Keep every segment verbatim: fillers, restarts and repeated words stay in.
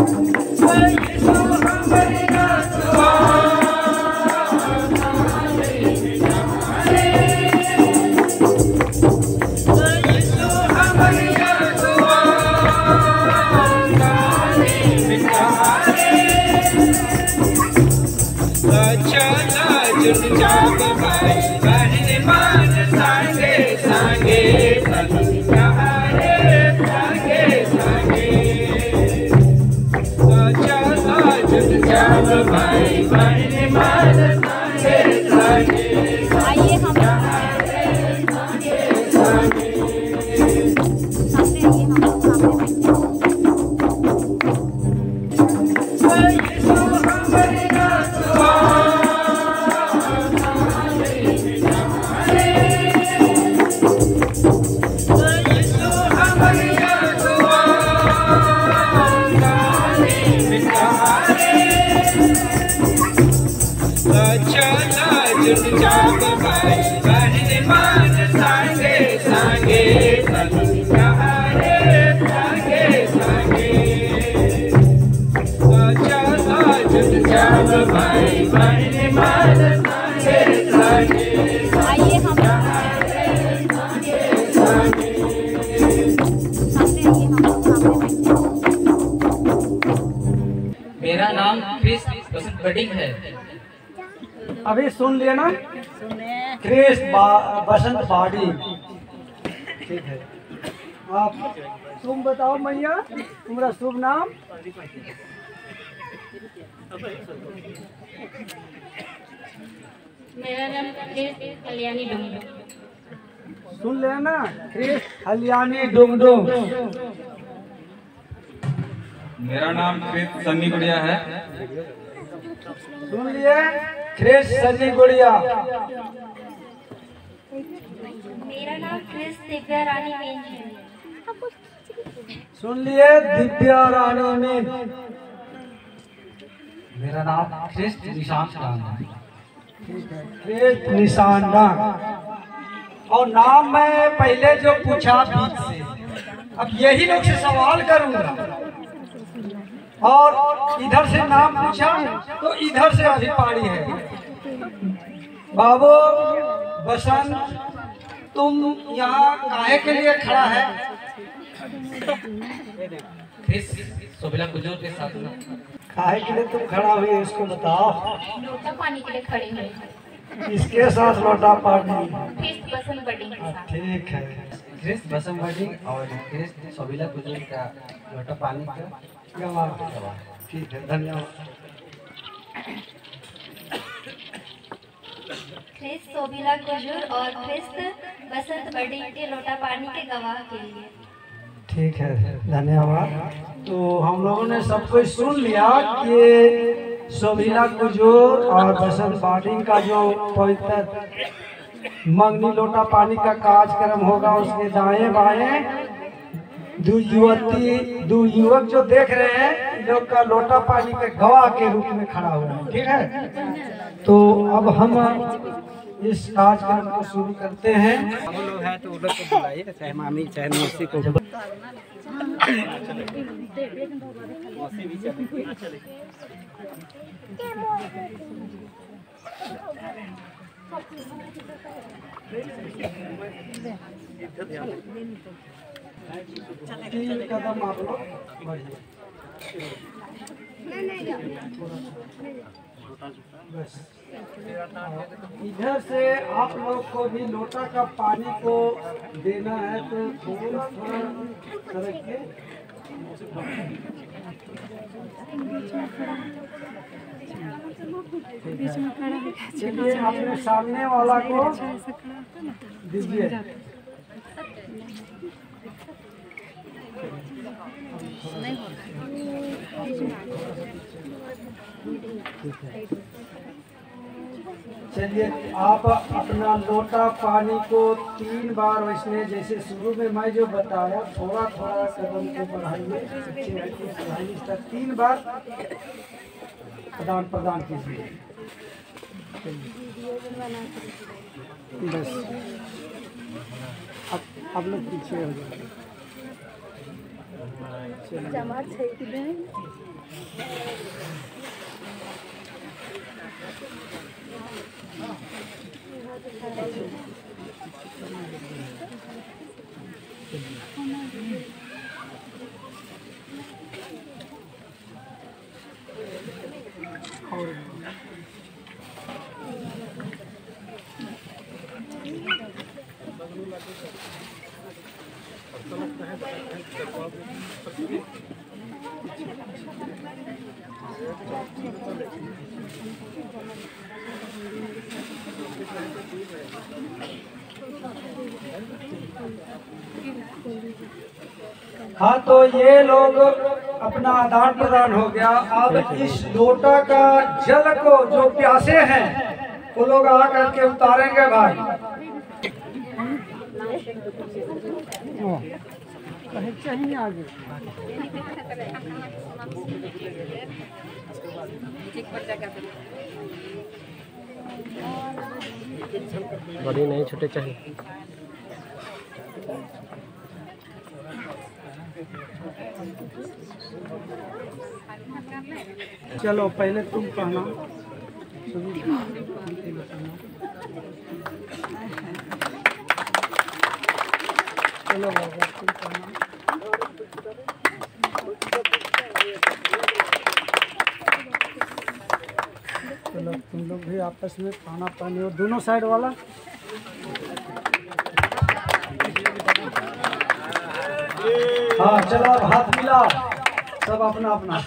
मेरा नाम Chris Basant budding है। अभी सुन लिया ना, क्रिस बसंत बाड़ी। ठीक है, आप तुम बताओ मैया, तुम्हारा शुभ नाम? मेरा नाम क्रिस हलियानी डुमडुम। सुन लिया ना, क्रिस हलियानी डुमडुम। मेरा नाम क्रिस सन्नी गुड़िया है। सुन लिए, क्रिस सन्नी गुड़िया। मेरा नाम क्रिस दिव्या रानी मीन है। सुन लिए, दिव्या रानी मीन। मेरा नाम क्रिस निशान डांग है। ठीक है, क्रिस निशान डांग। और नाम मैं पहले जो पूछा बीच से, अब यही लोग से सवाल करूंगा। और इधर से नाम पूछा तो इधर से अभी पारी है। बाबू बसंत, तुम यहाँ काहे के लिए खड़ा है? क्रिस सोबिला कुजूर के साथ में। काहे के लिए तुम खड़ा हुई, इसको बताओ। लोटा पानी के लिए खड़े हैं। इसके साथ लोटा पानी? क्रिस बसंत बडिंग के साथ। ठीक है, क्रिस बसंत बडिंग और क्रिस सोबिला कुजूर का लोटा पानी का गवाह। ठीक है, धन्यवाद। क्रिस सोबिला कुजूर और क्रिस बसंत बडिंग के लोटा पानी के गवाह के लिए। ठीक है, धन्यवाद। तो हम लोगों ने सब कुछ सुन लिया कि सोबिला कुजूर और बसंत बाडिंग का जो पवित्र मंगनी लोटा पानी का कार्यक्रम होगा, उसके दाएं बाएं दो युवती दो युवक जो देख रहे हैं, लोग का लोटा पानी के गवाह के रूप में खड़ा हुआ है। ठीक है, तो अब हम इस कार्यक्रम को शुरू करते हैं। वो लोग हैं तो वो लोग को बुलाइए, चाहे मामी चाहे मौसी को। मौसी भी चलेगी। तीन कदम आप लोग बढ़िए। बस इधर से आप लोग को भी लोटा का पानी को देना है, तो थोड़ा थोड़ा सरक के चलिए, अपने सामने वाला को दीजिए। चलिए, आप अपना लोटा पानी को तीन बार वैसने जैसे शुरू में मैं जो बताया, थोड़ा थोड़ा कदम को बढ़ाइए, तीन बार प्रदान प्रदान कीजिए। बस अब अब लोग पीछे हो जाए। हाँ, तो ये लोग अपना आदान प्रदान हो गया। अब इस लोटा का जल को जो प्यासे हैं वो लोग आ करके उतारेंगे भाई। बड़ी नहीं, छोटे चाहिए। चलो पहले तुम कहना। चलो बाबा तुम कहना। चलो तुम लोग भी आपस में खाना पानी और दोनों साइड वाला। हाँ चलो अब हाथ मिला सब अपना अपना।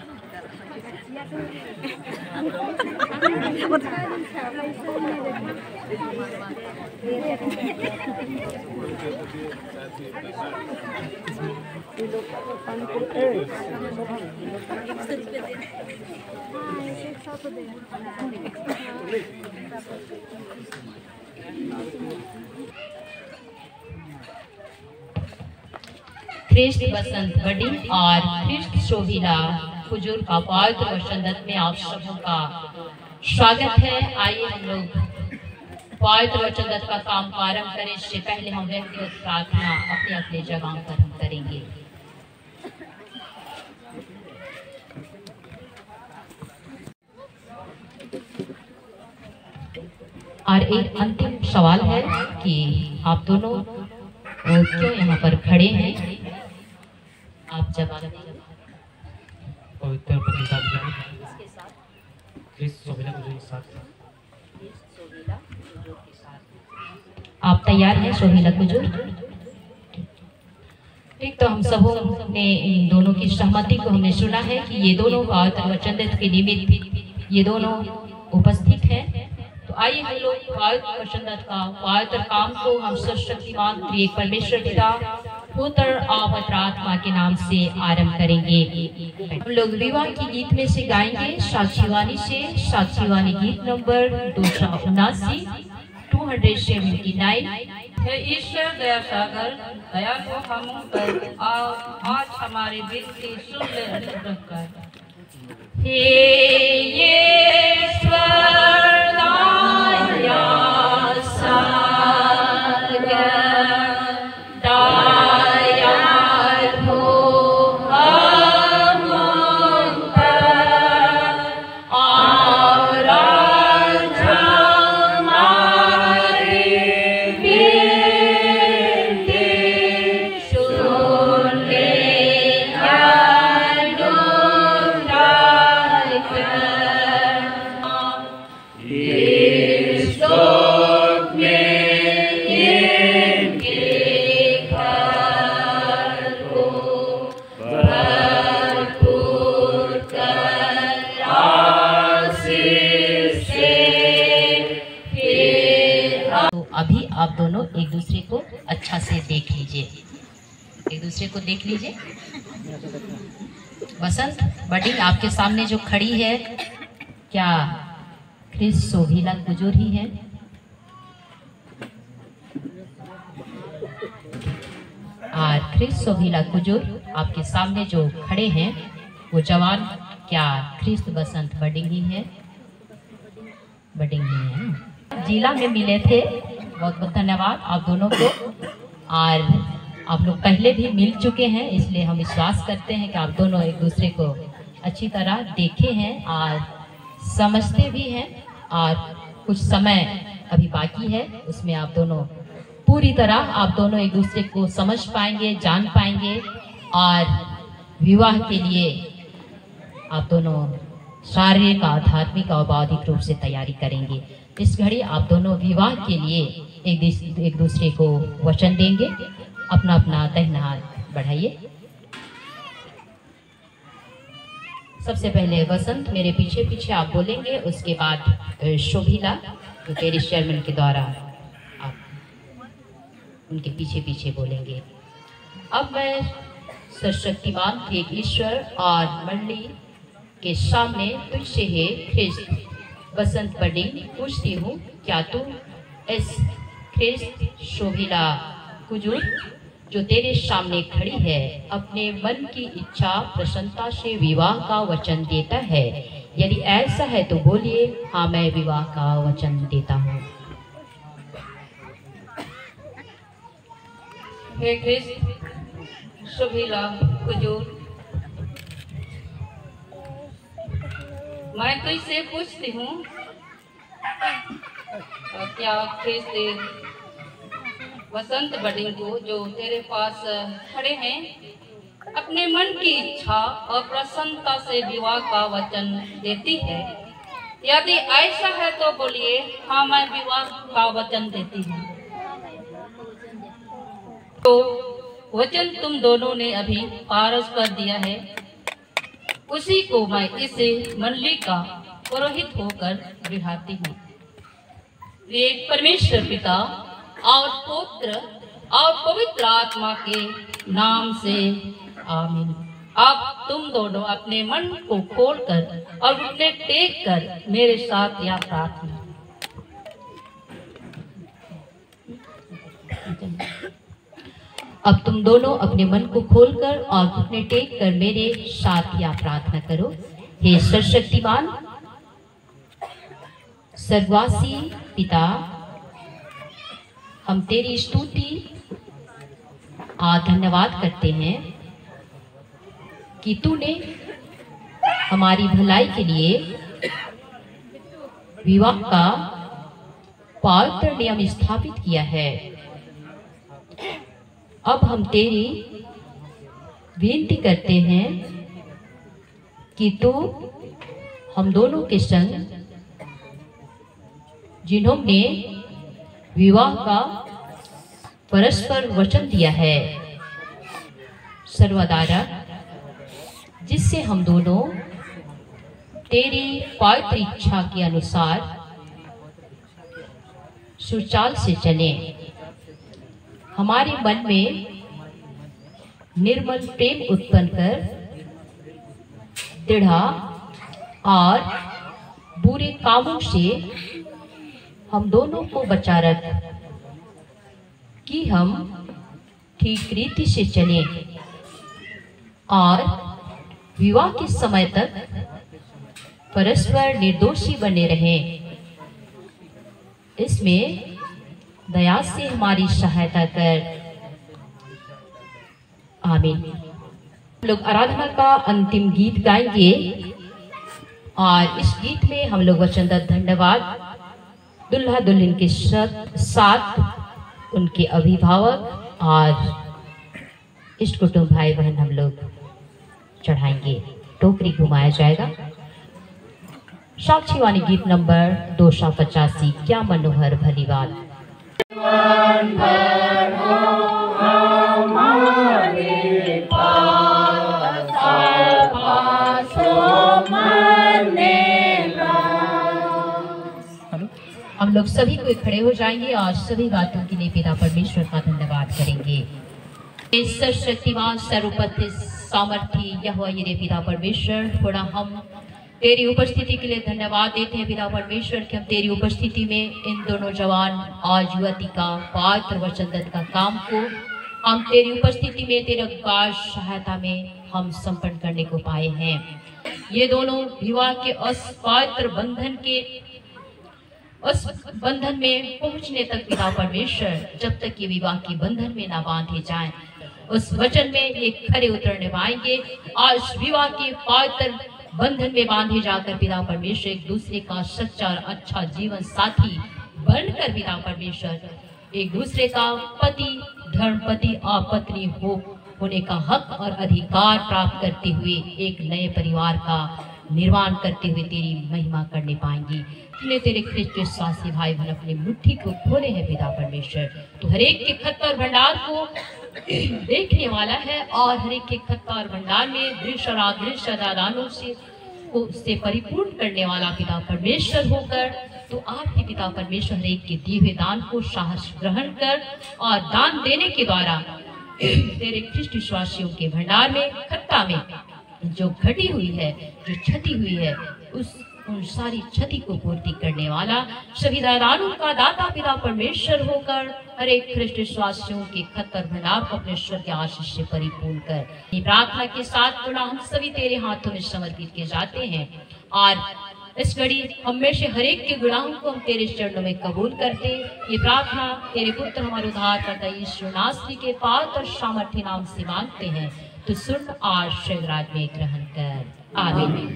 कृष्ण बसंत बड़ी और कृष्ण शोभिला हुजूर का पवित्र वचन दत्त में आप सबों का स्वागत है। आइए हम लोग पवित्र वचन दत्त का काम प्रारंभ करें। इससे पहले हम व्यक्तिगत प्रार्थना अपने अपने जगह पर हम करेंगे। और एक अंतिम सवाल है कि आप दोनों क्यों यहाँ पर खड़े हैं? आप जवाब दीजिए। पवित्र प्रतिज्ञा कृष्ण शोभिला हुजूर के साथ। आप तैयार हैं शोभिला हुजूर? ठीक, तो हम सबों ने इन दोनों की सहमति को हमने सुना है कि ये दोनों पवित्र वचन दत्त के निमित्त ये दोनों उपस्थित हैं। तो आइए हम लोग पवित्र वचन दत्त का पवित्र काम को हम सर्वशक्तिमान त्रिएक परमेश्वर पिता पुत्र और पवित्र आत्मा के नाम से आरंभ करेंगे। हम लोग विवाह की गीत में से गाएंगे साक्षीवाणी से साक्षीवाणी गीत नंबर दो सौ उनासी टू हंड्रेड सेवेंटी नाइन। हे ईश्वर दया सागर दया को हम पर आज हमारी विनती सुन ले अनुग्रह कर। हे ईश्वर दया सागर दयाल हो हम पर और आज हमारी विनती सुन ले अनुग्रह कर। इस लोक में इनके घर को भरपूर कर आशीष से फिर। तो अभी आप दोनों एक दूसरे को अच्छा से देख लीजिए, एक दूसरे को देख लीजिए। बसंत बड़ी आपके सामने जो खड़ी है, क्या कृष्ण शोभिला हुजूर ही है? और कृष्ण शोभिला हुजूर आपके सामने जो खड़े हैं वो जवान क्या कृष्ण बसंत बडिंग ही है? बडिंग ही है। जिला में मिले थे, बहुत बहुत धन्यवाद आप दोनों को। और आप लोग पहले भी मिल चुके हैं, इसलिए हम विश्वास करते हैं कि आप दोनों एक दूसरे को अच्छी तरह देखे हैं और समझते भी हैं, और कुछ समय अभी बाकी है, उसमें आप दोनों पूरी तरह आप दोनों एक दूसरे को समझ पाएंगे, जान पाएंगे, और विवाह के लिए आप दोनों शारीरिक, आध्यात्मिक और बौद्धिक रूप से तैयारी करेंगे। इस घड़ी आप दोनों विवाह के लिए एक एक दूसरे को वचन देंगे। अपना अपना दाहिना हाथ बढ़ाइए। सबसे पहले वसंत मेरे पीछे पीछे आप बोलेंगे, उसके बाद शोभिला जो तेरे चेयरमैन के द्वारा आप उनके पीछे पीछे बोलेंगे। अब मैं सर्वशक्तिमान एक ईश्वर और मंडली के सामने तुझसे है ख्रिस्त बसंत बडिंग पूछती हूँ, क्या तू इस ख्रिस्त शोभिला कुजूर जो तेरे सामने खड़ी है अपने मन की इच्छा प्रसन्नता से विवाह का वचन देता है? यदि ऐसा है तो बोलिए, हाँ मैं विवाह का वचन देता हूँ। हे ख्रिस्त शोभिला कुजूर, मैं तुझसे पूछती हूँ, क्या ख्रिस्त बसंत बडिंग को जो तेरे पास खड़े हैं अपने मन की इच्छा और प्रसन्नता से विवाह का वचन देती है? यदि ऐसा है तो बोलिए, हाँ मैं विवाह का वचन देती हूँ। तो वचन तुम दोनों ने अभी पारस कर दिया है, उसी को मैं इसे मंडली का पुरोहित होकर बिठाती हूँ। एक परमेश्वर पिता और पुत्र और पवित्र आत्मा के नाम से आमीन। अब तुम दोनों अपने मन को खोलकर और घुटने टेक कर मेरे साथ यह प्रार्थना। अब तुम दोनों अपने मन को खोलकर और घुटने टेक कर मेरे साथ यह प्रार्थना करो। हे सर्वशक्तिमान सर्ववासी पिता, हम तेरी स्तुति और धन्यवाद करते हैं कि तूने हमारी भलाई के लिए विवाह का पवित्र नियम स्थापित किया है। अब हम तेरी विनती करते हैं कि तू हम दोनों के संग जिन्होंने विवाह का परस्पर वचन दिया है सर्वदारा, जिससे हम दोनों तेरी पवित्र इच्छा के अनुसार सुचाल से चलें। हमारे मन में निर्मल प्रेम उत्पन्न कर दृढ़ और बुरे कामों से हम दोनों को बचा रख, कि हम ठीक रीति से चलें और विवाह के समय तक परस्पर निर्दोषी बने रहें। इसमें दया से हमारी सहायता कर। आमीन। हम लोग आराधना का अंतिम गीत गाएंगे और इस गीत में हम लोग वचनदत्त धन्यवाद दुल्हा दुल्हन के साथ उनके अभिभावक और इष्ट कुटुंब भाई बहन हम लोग चढ़ाएंगे। टोकरी घुमाया जाएगा। साक्षी वाणी गीत नंबर दो सौ पचासी, क्या मनोहर भली बात। हम लोग सभी को खड़े हो जाएंगे और सभी बातों के लिए पिता परमेश्वर का धन्यवाद करेंगे। सर्वशक्तिमान सर्वोपरि सामर्थी यहोवा यिरे पिता परमेश्वर, थोड़ा हम तेरी उपस्थिति के लिए धन्यवाद देते हैं पिता परमेश्वर कि हम तेरी उपस्थिति में इन दोनों जवान और युवती का पवित्र वचनदत्त का काम को हम तेरी उपस्थिति में तेरे अवकाश सहायता में हम संपन्न करने को पाए हैं। ये दोनों विवाह के उस पवित्र बंधन के उस बंधन में पहुंचने तक पिता परमेश्वर, जब तक ये विवाह के बंधन में ना बांधे जाएं, उस वचन में ये खरे उतरने पाएंगे। आज विवाह के पवित्र बंधन में बांधे जाकर पिता परमेश्वर एक दूसरे का सच्चा और अच्छा जीवन साथी बनकर पिता परमेश्वर एक दूसरे का पति धर्म पति और पत्नी हो होने का हक और अधिकार प्राप्त करते हुए एक नए परिवार का निर्माण करते हुए तेरी महिमा करने पाएंगी। तूने तेरे ख्रिस्त विश्वासी भाई बहन अपने मुट्ठी को खोले हैं पिता परमेश्वर। तो हरेक के खत और भंडार को देखने वाला है और हरेक के खत और भंडार में दृश्य और अदृश्य दादानों से को उससे परिपूर्ण करने वाला पिता परमेश्वर होकर तो आप ही पिता परमेश्वर हरेक के दिए हुए दान को साहस ग्रहण कर और दान देने के द्वारा तेरे ख्रिस्त विश्वासियों के भंडार में खत्ता में जो घटी हुई है जो क्षति हुई है उस उन सारी क्षति को पूर्ति करने वाला सभी दादानों का दाता पिता परमेश्वर होकर हर एक ख्रिस्त विश्वासियों के खतर भंडार को अपने ईश्वर के आशीष से परिपूर्ण कर ये प्रार्थना के साथ गुना हम सभी तेरे हाथों में समर्पित किए जाते हैं और इस घड़ी हमेशा हर एक के गुनाहों को हम तेरे चरणों में कबूल करते ये प्रार्थना तेरे पुत्र हमारे उद्धारकर्ता यीशु नासरी के पाक और सामर्थ्य नाम से मांगते हैं तो सुन आशीर्वाद राज में ग्रहण कर आमीन।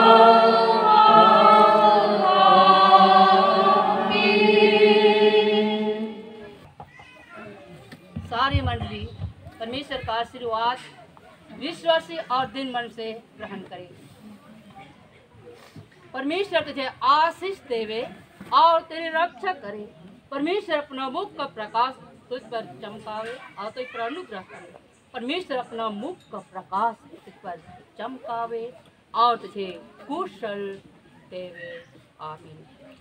सारी मंडली परमेश्वर का आशीर्वाद विश्वासी और दिन मन से ग्रहण करे। परमेश्वर तुझे आशीष देवे और तेरी रक्षा करे। परमेश्वर अपना मुख का प्रकाश तुझ पर चमकावे और तुझ पर अनुग्रह करे। परमेश्वर अपना मुख का प्रकाश तुझ पर चमकावे और तुझे कुशल देवे। आमीन।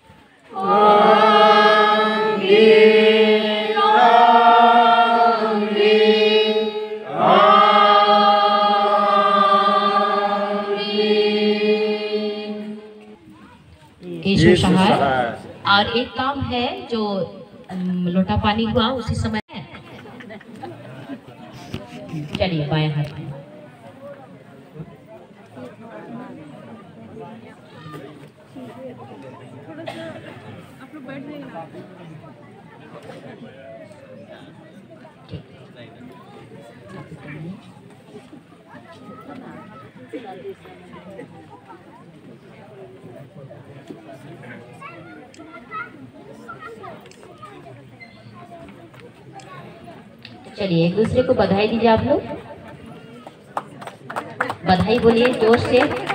यीशु सहाय। और एक काम है जो लोटा पानी हुआ उसी समय है। चलिए बाएं हाथ में चलिए एक दूसरे को बधाई दीजिए। आप लोग बधाई बोलिए जोर से।